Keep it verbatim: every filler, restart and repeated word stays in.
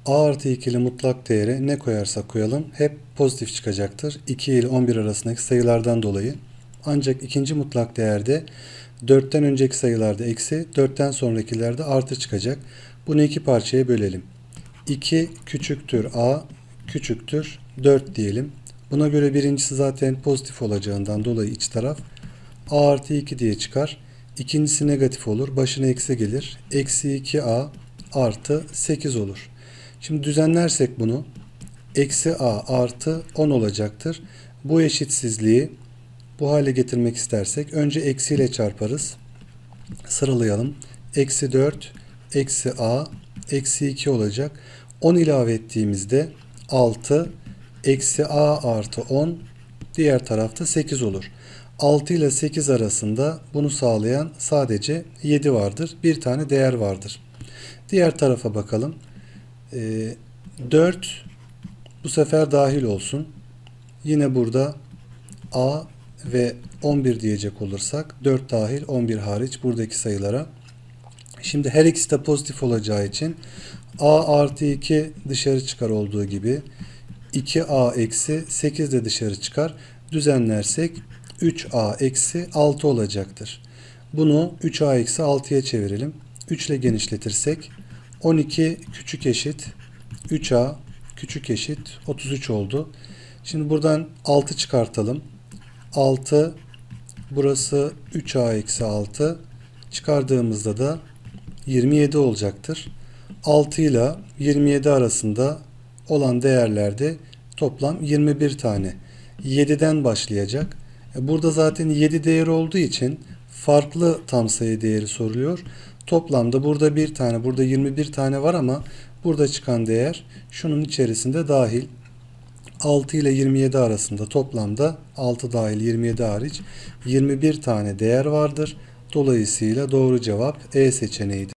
A artı ikili mutlak değere ne koyarsak koyalım hep pozitif çıkacaktır. iki ile on bir arasındaki sayılardan dolayı. Ancak ikinci mutlak değerde dörtten önceki sayılarda eksi, dörtten sonrakilerde artı çıkacak. Bunu iki parçaya bölelim. iki küçüktür A küçüktür dört diyelim. Buna göre birincisi zaten pozitif olacağından dolayı iç taraf A artı iki diye çıkar. İkincisi negatif olur. Başına eksi gelir. Eksi iki A artı sekiz olur. Şimdi düzenlersek bunu eksi A artı on olacaktır. Bu eşitsizliği bu hale getirmek istersek önce eksiyle çarparız. Sıralayalım. Eksi dört eksi A eksi iki olacak. on ilave ettiğimizde altı eksi A artı on diğer tarafta sekiz olur. altı ile sekiz arasında bunu sağlayan sadece yedi vardır. Bir tane değer vardır. Diğer tarafa bakalım. E, dört bu sefer dahil olsun. Yine burada A ve on bir diyecek olursak dört dahil on bir hariç buradaki sayılara. Şimdi her ikisi de pozitif olacağı için A artı iki dışarı çıkar olduğu gibi iki A eksi sekiz de dışarı çıkar. Düzenlersek üç A eksi altı olacaktır. Bunu üç A eksi altıya çevirelim. üç ile genişletirsek on iki küçük eşit üç A küçük eşit otuz üç oldu. Şimdi buradan altı çıkartalım. altı burası üç A eksi altı çıkardığımızda da yirmi yedi olacaktır. altı ile yirmi yedi arasında olan değerlerde toplam yirmi bir tane. yediden başlayacak. Burada zaten yedi değeri olduğu için farklı tam sayı değeri soruluyor. Toplamda burada bir tane, burada yirmi bir tane var ama burada çıkan değer şunun içerisinde dahil. altı ile yirmi yedi arasında toplamda altı dahil yirmi yedi hariç yirmi bir tane değer vardır. Dolayısıyla doğru cevap E seçeneğidir.